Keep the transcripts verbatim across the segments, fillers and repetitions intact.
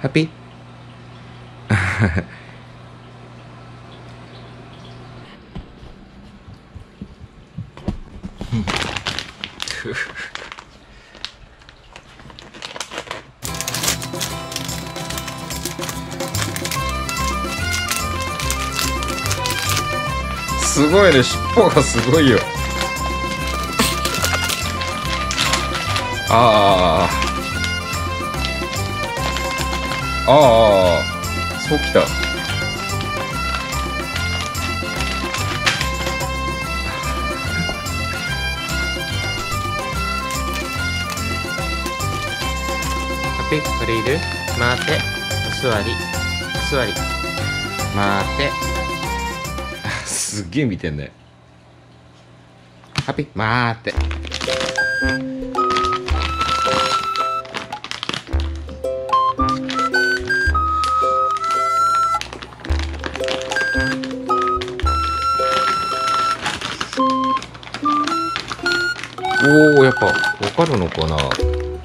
ハッピーすごいね、尻尾がすごいよ。ああああ、そうきた。ハッピー、これいる？待て。お座り。お座り。待て。すっげえ見てんね。ハッピー、待って。おお、やっぱわかるのかな。ハ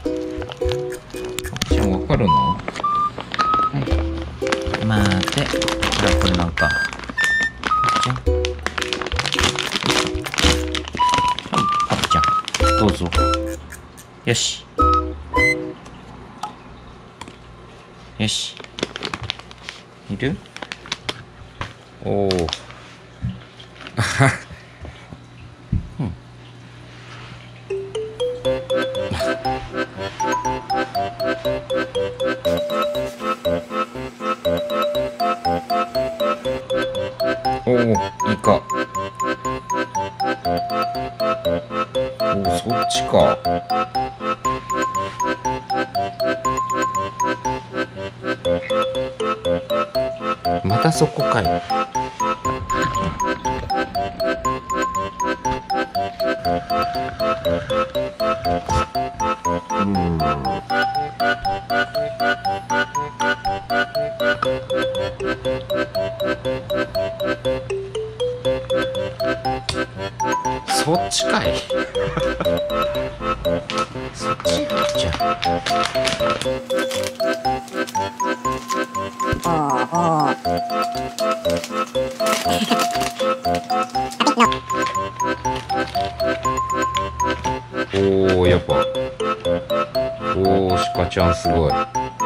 ピちゃんわかるの？はい。待て。ほら、これなんか。ハピちゃん。ハピちゃん、どうぞ。よし。よし。いる？おお。うん。おお、いいか。おお、そっちか。またそこかい。うん。そっちかい。そっちじゃああ。おお、やっぱ。おお、シカちゃんすごい。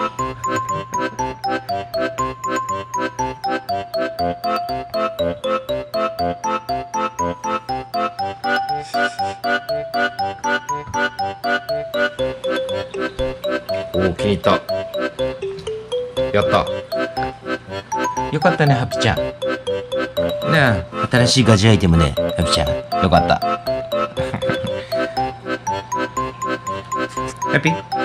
おお、気に入った。やった。よかったね、ハピちゃん。ねえ、新しいガジアイテムね、ハピちゃん。よかった。ハピ。